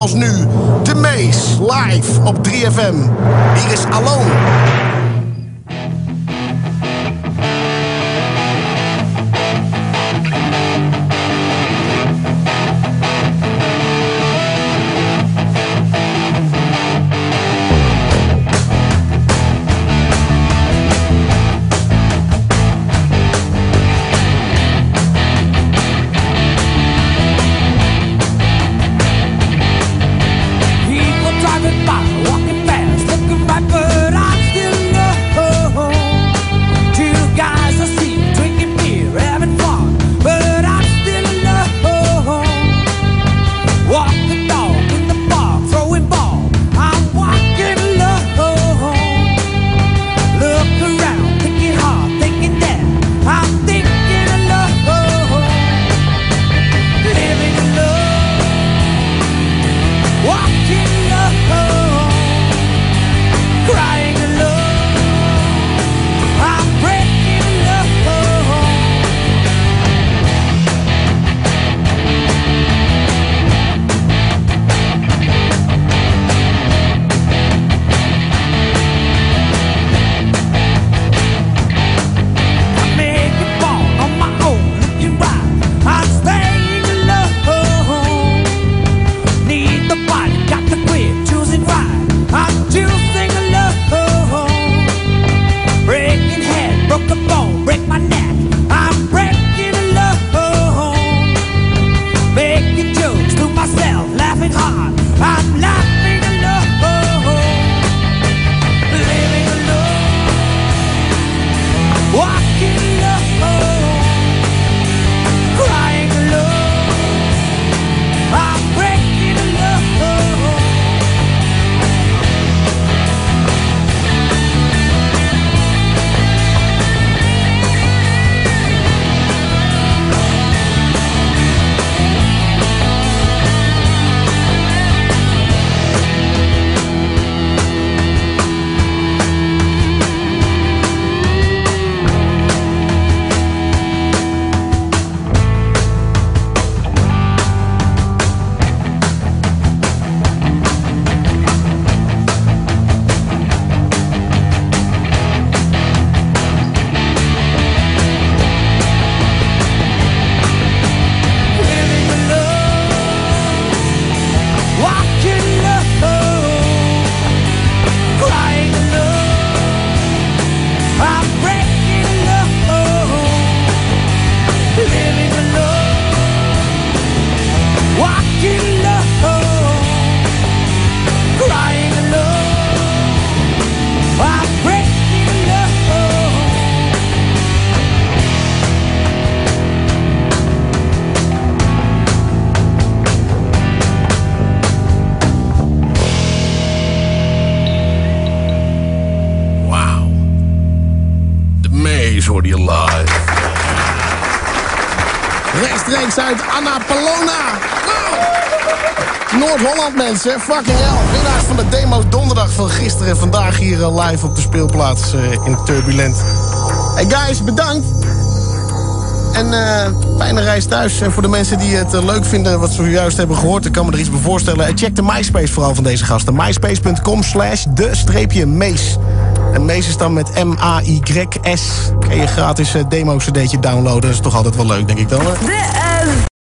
Als nu, de Mees, live op 3FM. Hier is Alone. Walking fast, looking right, but I'm still hoorde je live. Rechtstreeks uit Annapolona. Noord-Holland, mensen. Fucking hell. Winnaars van de demo's donderdag van gisteren en vandaag hier live op de speelplaats in Turbulent. Hey guys, bedankt. En fijne reis thuis. En voor de mensen die het leuk vinden wat ze zojuist hebben gehoord, ik kan me er iets bij voorstellen. Check de MySpace vooral van deze gasten. myspace.com/de-mees. En Mees is dan met M-A-Y-S. Kun je gratis demo-cd'tje downloaden. Dat is toch altijd wel leuk, denk ik dan. Hè?